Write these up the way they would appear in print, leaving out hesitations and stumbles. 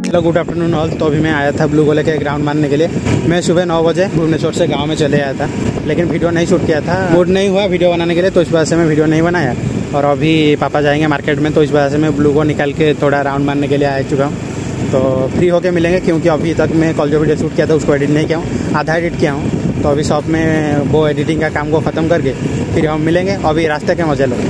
Hello good afternoon all. तो अभी मैं आया था ब्लू गोले के ग्राउंड मारने के लिए। मैं सुबह 9 बजे भुवनेश्वर से गांव में चले आया था, लेकिन वीडियो नहीं शूट किया था, मूड नहीं हुआ वीडियो बनाने के लिए, तो इस वजह से मैं वीडियो नहीं बनाया। और अभी पापा जाएंगे मार्केट में, तो इस वजह से मैं ब्लू को निकाल के थोड़ा राउंड मारने के लिए आ चुका हूँ। तो फ्री होके मिलेंगे, क्योंकि अभी तक मैं कल जो वीडियो शूट किया था उसको एडिट नहीं किया हूँ, आधा एडिट किया हूँ। तो अभी शॉप में वो एडिटिंग का काम को ख़त्म करके फिर हम मिलेंगे। अभी रास्ते के मजे लो।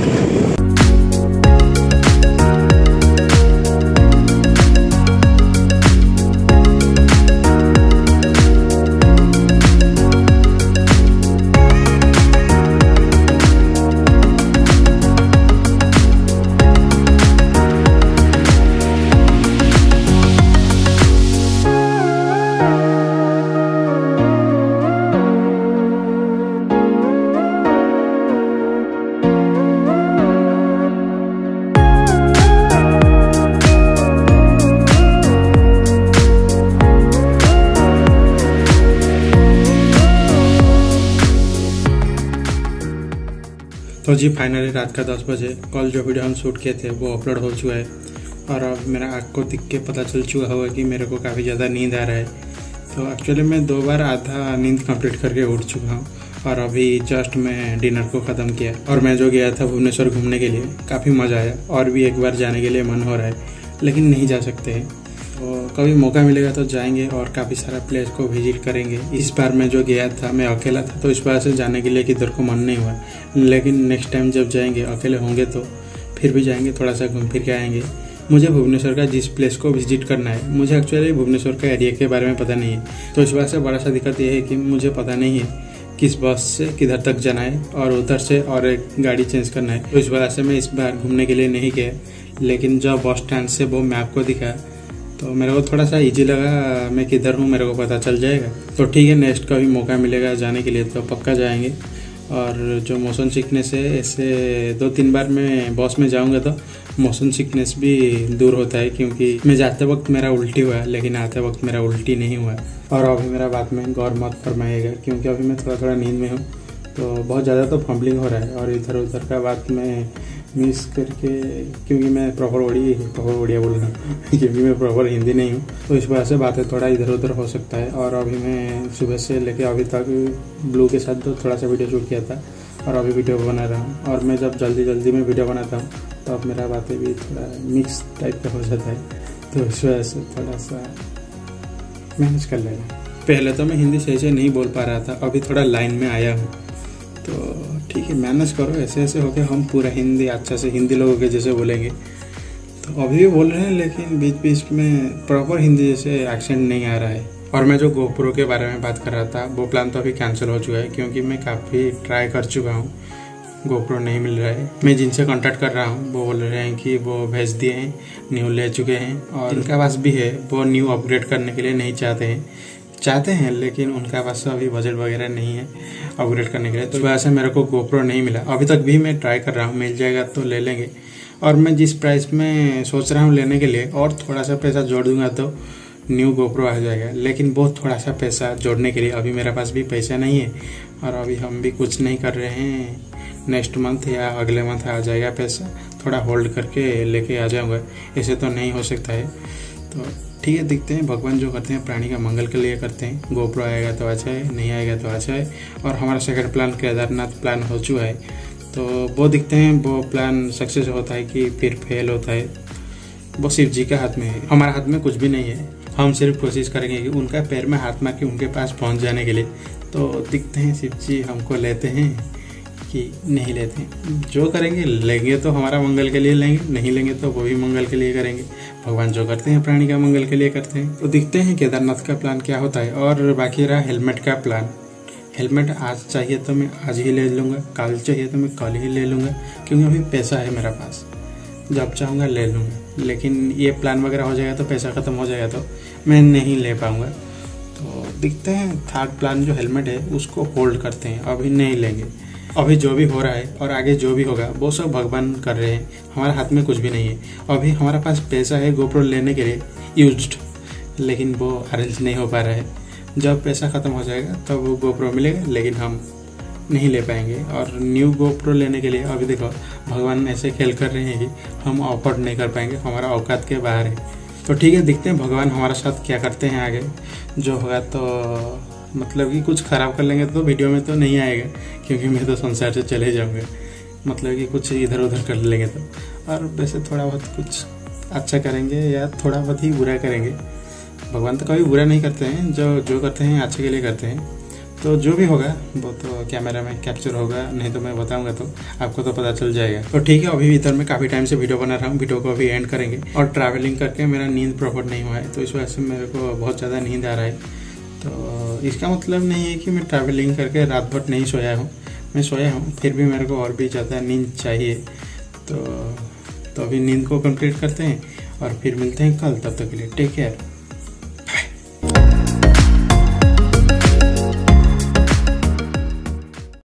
तो जी फाइनली रात का 10 बजे कल जो वीडियो हम शूट किए थे वो अपलोड हो चुका है। और अब मेरा आँख को दिख के पता चल चुका होगा कि मेरे को काफ़ी ज़्यादा नींद आ रहा है। तो एक्चुअली मैं 2 बार आधा नींद कंप्लीट करके उठ चुका हूँ, और अभी जस्ट मैं डिनर को ख़त्म किया। और मैं जो गया था भुवनेश्वर घूमने के लिए, काफ़ी मज़ा आया, और भी एक बार जाने के लिए मन हो रहा है, लेकिन नहीं जा सकते हैं। तो कभी मौका मिलेगा तो जाएंगे और काफ़ी सारा प्लेस को विजिट करेंगे। इस बार मैं जो गया था मैं अकेला था, तो इस वजह से जाने के लिए किधर को मन नहीं हुआ, लेकिन नेक्स्ट टाइम जब जाएंगे अकेले होंगे तो फिर भी जाएंगे, थोड़ा सा घूम फिर के आएंगे। मुझे भुवनेश्वर का जिस प्लेस को विजिट करना है, मुझे एक्चुअली भुवनेश्वर का एरिया के बारे में पता नहीं है, तो इस वजह से बड़ा सा दिक्कत ये है कि मुझे पता नहीं है किस बस से किधर तक जाना है, और उधर से और एक गाड़ी चेंज करना है। तो इस वजह से मैं इस बार घूमने के लिए नहीं गया, लेकिन जब बस स्टैंड से वो मैप को दिखा तो मेरे को थोड़ा सा इजी लगा, मैं किधर हूँ मेरे को पता चल जाएगा। तो ठीक है, नेक्स्ट कभी मौका मिलेगा जाने के लिए तो पक्का जाएंगे। और जो मोशन सिकनेस है, ऐसे 2-3 बार मैं बस में जाऊँगा तो मोशन सिकनेस भी दूर होता है, क्योंकि मैं जाते वक्त मेरा उल्टी हुआ लेकिन आते वक्त मेरा उल्टी नहीं हुआ। और अभी मेरा बात में गौर मत फरमाइएगा, क्योंकि अभी मैं थोड़ा नींद में हूँ, तो बहुत ज़्यादा तो फंबलिंग हो रहा है, और इधर उधर का बात में मिस करके, क्योंकि मैं प्रॉपर ओडिया बोल रहा हूँ क्योंकि मैं प्रॉपर हिंदी नहीं हूँ, तो इस वजह से बातें थोड़ा इधर उधर हो सकता है। और अभी मैं सुबह से लेके अभी तक ब्लू के साथ तो थोड़ा सा वीडियो शूट किया था, और अभी वीडियो बना रहा हूँ। और मैं जब जल्दी में वीडियो बनाता हूँ तो अब मेरा बातें भी थोड़ा मिक्स टाइप का हो जाता है, तो इस वजह से थोड़ा सा मैनेज कर लेना। पहले तो मैं हिंदी सही से नहीं बोल पा रहा था, अभी थोड़ा लाइन में आया हूँ, तो ठीक है मैनेज करो। ऐसे होके हम पूरा हिंदी अच्छा से हिंदी लोगों के जैसे बोलेंगे। तो अभी भी बोल रहे हैं, लेकिन बीच बीच में प्रॉपर हिंदी जैसे एक्सेंट नहीं आ रहा है। और मैं जो गोप्रो के बारे में बात कर रहा था, वो प्लान तो अभी कैंसिल हो चुका है, क्योंकि मैं काफ़ी ट्राई कर चुका हूँ, गोप्रो नहीं मिल रहा है। मैं जिनसे कांटेक्ट कर रहा हूँ वो बोल रहे हैं कि वो भेज दिए हैं, न्यू ले चुके हैं, और जिनका पास भी है वो न्यू अपग्रेड करने के लिए नहीं चाहते हैं, लेकिन उनका पास अभी बजट वगैरह नहीं है अपग्रेड करने के लिए, तो वजह से मेरे को गोप्रो नहीं मिला। अभी तक भी मैं ट्राई कर रहा हूँ, मिल जाएगा तो ले लेंगे। और मैं जिस प्राइस में सोच रहा हूँ लेने के लिए, और थोड़ा सा पैसा जोड़ दूंगा तो न्यू गोप्रो आ जाएगा, लेकिन बहुत थोड़ा सा पैसा जोड़ने के लिए अभी मेरे पास भी पैसा नहीं है, और अभी हम भी कुछ नहीं कर रहे हैं। नेक्स्ट मंथ या अगले मंथ आ जाएगा पैसा, थोड़ा होल्ड करके लेके आ जाऊँगा, ऐसे तो नहीं हो सकता है। तो ठीक है, दिखते हैं, भगवान जो करते हैं प्राणी का मंगल के लिए करते हैं। गोप्रो आएगा तो अच्छा है, नहीं आएगा तो अच्छा है। और हमारा सेकंड प्लान केदारनाथ प्लान हो चुका है, तो वो दिखते हैं वो प्लान सक्सेस होता है कि फिर फेल होता है, वो शिव जी के हाथ में है, हमारे हाथ में कुछ भी नहीं है। हम सिर्फ कोशिश करेंगे कि उनका पैर में हाथ मार के उनके पास पहुंच जाने के लिए। तो दिखते हैं शिव जी हमको लेते हैं कि नहीं लेते हैं। जो करेंगे लेंगे तो हमारा मंगल के लिए लेंगे, नहीं लेंगे तो वो भी मंगल के लिए करेंगे। भगवान जो करते हैं प्राणी का मंगल के लिए करते हैं। तो दिखते हैं केदारनाथ का प्लान क्या होता है। और बाकी रहा हेलमेट का प्लान। हेलमेट आज चाहिए तो मैं आज ही ले लूँगा, कल चाहिए तो मैं कल ही ले लूँगा, क्योंकि अभी पैसा है मेरे पास, जब चाहूँगा ले लूँगा। लेकिन ये प्लान वगैरह हो जाएगा तो पैसा ख़त्म हो जाएगा तो मैं नहीं ले पाऊँगा। तो दिखते हैं थर्ड प्लान जो हेलमेट है उसको होल्ड करते हैं, अभी नहीं लेंगे। अभी जो भी हो रहा है और आगे जो भी होगा वो सब भगवान कर रहे हैं, हमारे हाथ में कुछ भी नहीं है। अभी हमारे पास पैसा है गोप्रो लेने के लिए यूज्ड, लेकिन वो अरेंज नहीं हो पा रहा है। जब पैसा ख़त्म हो जाएगा तब वो गोप्रो मिलेगा, लेकिन हम नहीं ले पाएंगे। और न्यू गोप्रो लेने के लिए अभी देखो भगवान ऐसे खेल कर रहे हैं कि हम अफोर्ड नहीं कर पाएंगे, हमारा औकात के बाहर है। तो ठीक है, देखते हैं भगवान हमारे साथ क्या करते हैं आगे। जो होगा तो मतलब कि कुछ ख़राब कर लेंगे तो वीडियो में तो नहीं आएगा, क्योंकि मैं तो संसार से चले जाऊँगा। मतलब कि कुछ इधर उधर कर लेंगे तो, और वैसे थोड़ा बहुत कुछ अच्छा करेंगे या थोड़ा बहुत ही बुरा करेंगे। भगवान तो कभी बुरा नहीं करते हैं, जो करते हैं अच्छे के लिए करते हैं। तो जो भी होगा वो तो कैमरा में कैप्चर होगा, नहीं तो मैं बताऊंगा तो आपको तो पता चल जाएगा। तो ठीक है, अभी इधर मैं काफ़ी टाइम से वीडियो बना रहा हूँ, वीडियो को अभी एंड करेंगे। और ट्रैवलिंग करके मेरा नींद प्रॉपर नहीं हुआ है, तो इस वजह से मेरे को बहुत ज़्यादा नींद आ रहा है। तो इसका मतलब नहीं है कि मैं ट्रैवलिंग करके रात भर नहीं सोया हूँ, मैं सोया हूँ, फिर भी मेरे को और भी ज़्यादा नींद चाहिए। तो अभी नींद को कंप्लीट करते हैं और फिर मिलते हैं कल। तब तक के लिए टेक केयर।